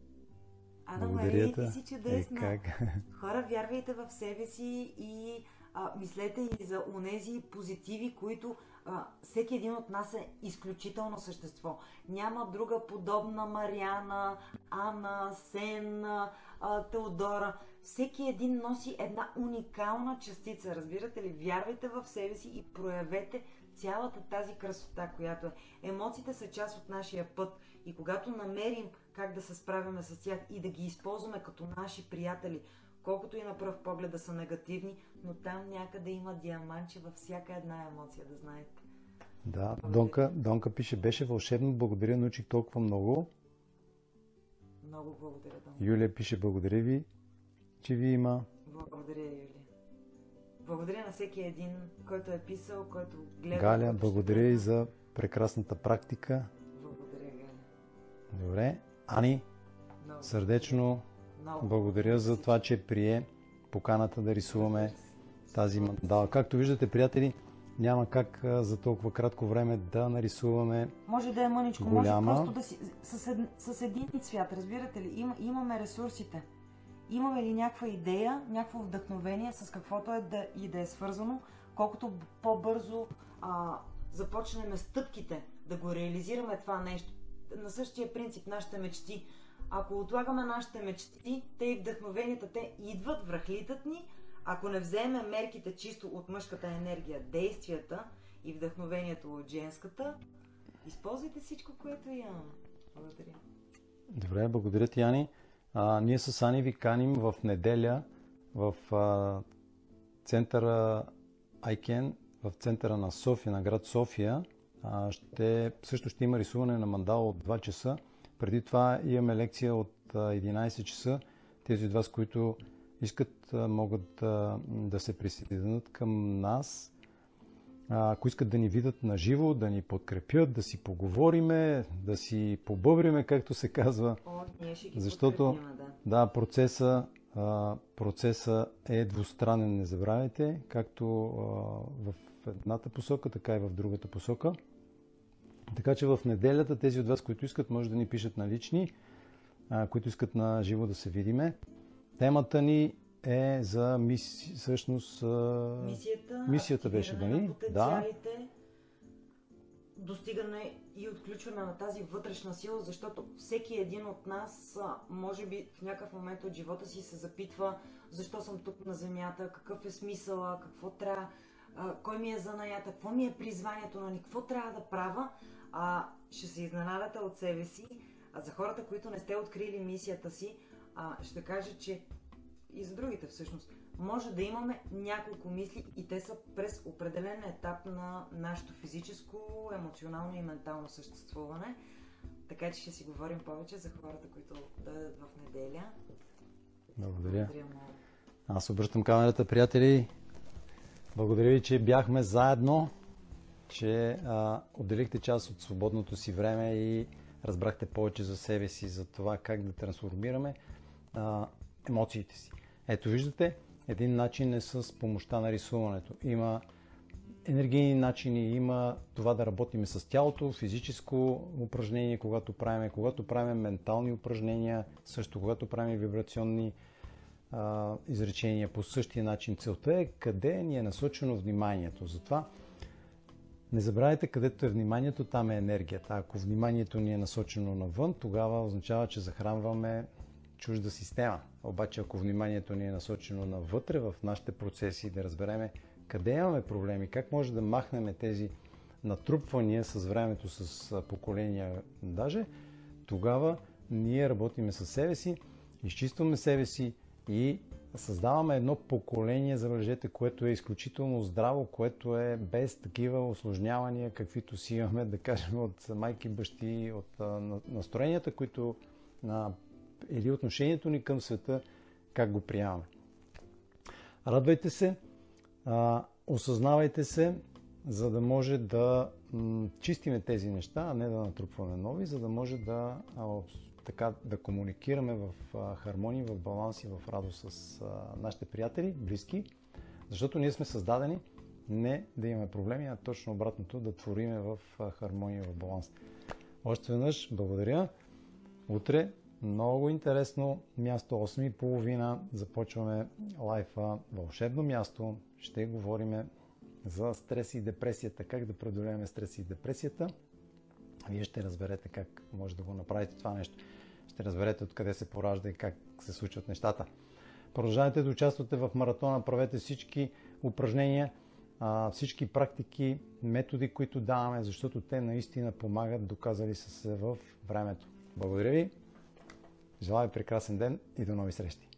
Ана Мария, ти си чудесна. Е, как? Хора, вярвайте в себе си и а, мислете и за онези позитиви, които а, всеки един от нас е изключително същество. Няма друга подобна Мариана, Ана, Сен, а, Теодора. Всеки един носи една уникална частица, разбирате ли? Вярвайте в себе си и проявете цялата тази красота, която е. Емоциите са част от нашия път и когато намерим как да се справяме с тях и да ги използваме като наши приятели, колкото и на пръв поглед да са негативни, но там някъде има диамантче във всяка една емоция, да знаете. Да, Донка, Донка пише: беше вълшебно, благодаря, научих толкова много. Много благодаря, Донка. Юлия пише: благодаря ви, че ви има. Благодаря, Юлия. Благодаря на всеки един, който е писал, който гледа. Галя, който благодаря и за прекрасната практика. Благодаря, Галя. Добре. Ани, много сърдечно много благодаря за това, че прие поканата да рисуваме тази мандала. Както виждате, приятели, няма как а, за толкова кратко време да нарисуваме. Може да е мъничко, голяма. Може просто да си с, ед, с един цвят, разбирате ли? Има, имаме ресурсите. Имаме ли някаква идея, някакво вдъхновение, с каквото е да, и да е свързано, колкото по-бързо а, започнем стъпките да го реализираме това нещо. На същия принцип, нашите мечти. Ако отлагаме нашите мечти, те и вдъхновенията, те идват, връхлитат ни. Ако не вземем мерките чисто от мъжката енергия, действията и вдъхновението от женската, използвайте всичко, което имаме. Благодаря. Добре, благодаря ти, Ани. А, ние с Ани ви каним в неделя в а, центъра Айкен, в центъра на София, на град София. А, ще, също ще има рисуване на мандала от два часа. Преди това имаме лекция от единайсет часа. Тези от вас, които искат, могат да се присъединят към нас. Ако искат да ни видят на живо, да ни подкрепят, да си поговориме, да си побъбриме, както се казва. О, ние ще ги защото да, да процеса, процеса е двустранен, не забравяйте, както в едната посока, така и в другата посока. Така че в неделята тези от вас, които искат, може да ни пишат на лични, които искат на живо да се видиме. Темата ни е за миси... всъщност мисията, мисията беше, нали? Да. Достигане и отключване на тази вътрешна сила, защото всеки един от нас, може би в някакъв момент от живота си се запитва защо съм тук на земята, какъв е смисъла, какво трябва, кой ми е занаята, какво ми е призванието, на какво трябва да правя. А, ще се изненадате от себе си. А за хората, които не сте открили мисията си, а, ще кажа, че и за другите всъщност, може да имаме няколко мисли и те са през определен етап на нашето физическо, емоционално и ментално съществуване. Така че ще си говорим повече за хората, които дойдат в неделя. Благодаря. Благодаря много. Аз обръщам камерата, приятели. Благодаря ви, че бяхме заедно, че а, отделихте част от свободното си време и разбрахте повече за себе си, за това как да трансформираме а, емоциите си. Ето виждате, един начин е с помощта на рисуването. Има енергийни начини, има това да работим с тялото, физическо упражнение, когато правим, когато правим ментални упражнения, също когато правим вибрационни а, изречения по същия начин. Целта е къде ни е насочено вниманието. Затова не забравяйте, където е вниманието, там е енергията. Ако вниманието ни е насочено навън, тогава означава, че захранваме чужда система. Обаче, ако вниманието ни е насочено навътре в нашите процеси, да разбереме къде имаме проблеми, как може да махнем тези натрупвания с времето, с поколения даже, тогава ние работиме със себе си, изчистваме себе си и създаваме едно поколение, забележете, което е изключително здраво, което е без такива усложнявания, каквито си имаме, да кажем, от майки, бащи, от настроенията, които на или отношението ни към света, как го приемаме. Радвайте се, а, осъзнавайте се, за да може да м, чистиме тези неща, а не да натрупваме нови, за да може да, а, така, да комуникираме в а, хармония, в баланс и в радост с а, нашите приятели, близки, защото ние сме създадени не да имаме проблеми, а точно обратното, да твориме в а, хармония, в баланс. Още веднъж благодаря. Утре много интересно място, осем и половина, започваме лайфа, вълшебно място. Ще говорим за стрес и депресията, как да преодолеем стрес и депресията. Вие ще разберете как може да го направите това нещо. Ще разберете откъде се поражда и как се случват нещата. Продължавайте да участвате в маратона, правете всички упражнения, всички практики, методи, които даваме, защото те наистина помагат, доказали са се в времето. Благодаря ви! Желая прекрасен ден и до нови срещи!